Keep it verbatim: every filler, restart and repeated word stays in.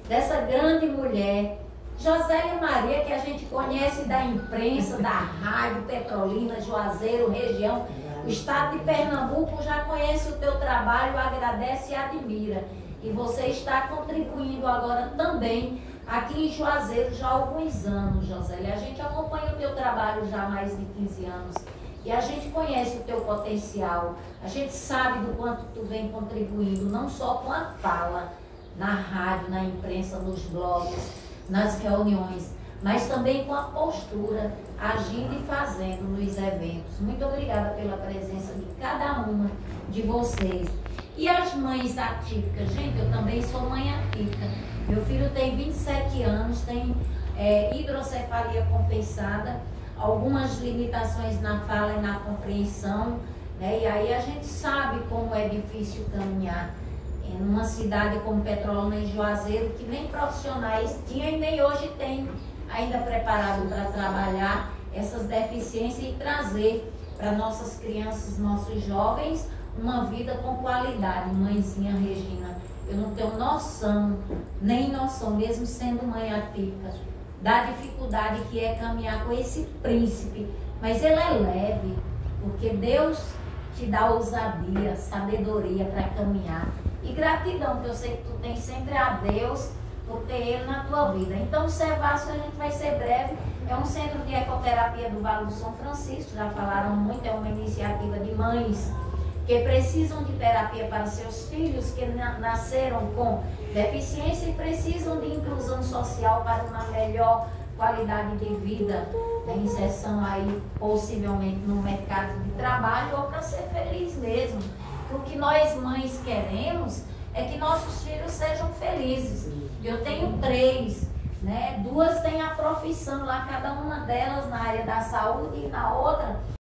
dessa grande mulher, Josélia Maria, que a gente conhece da imprensa, da rádio, Petrolina, Juazeiro, região, o estado de Pernambuco já conhece o teu trabalho, agradece e admira. E você está contribuindo agora também aqui em Juazeiro já há alguns anos, Josélia. A gente acompanha o teu trabalho já há mais de quinze anos. E a gente conhece o teu potencial. A gente sabe do quanto tu vem contribuindo, não só com a fala, na rádio, na imprensa, nos blogs, nas reuniões, mas também com a postura, agindo e fazendo nos eventos. Muito obrigada pela presença de cada uma de vocês. E as mães atípicas? Gente, eu também sou mãe atípica. Meu filho tem vinte e sete anos, tem é, hidrocefalia compensada, algumas limitações na fala e na compreensão, né? E aí a gente sabe como é difícil caminhar em uma cidade como Petrolina e Juazeiro, que nem profissionais tinha e nem hoje tem ainda preparado para trabalhar essas deficiências e trazer para nossas crianças, nossos jovens, uma vida com qualidade. Mãezinha Regina, eu não tenho noção, nem noção, mesmo sendo mãe atípica, da dificuldade que é caminhar com esse príncipe, mas ele é leve, porque Deus te dá ousadia, sabedoria para caminhar. E gratidão, que eu sei que tu tens sempre a Deus por ter Ele na tua vida. Então, o Servaço, a gente vai ser breve, é um centro de ecoterapia do Vale do São Francisco, já falaram muito, é uma iniciativa de mães que precisam de terapia para seus filhos que na, nasceram com deficiência e precisam de inclusão social para uma melhor qualidade de vida, né? Inserção aí possivelmente no mercado de trabalho ou para ser feliz mesmo. O que nós mães queremos é que nossos filhos sejam felizes. Eu tenho três, né? Duas têm a profissão lá, cada uma delas na área da saúde e na outra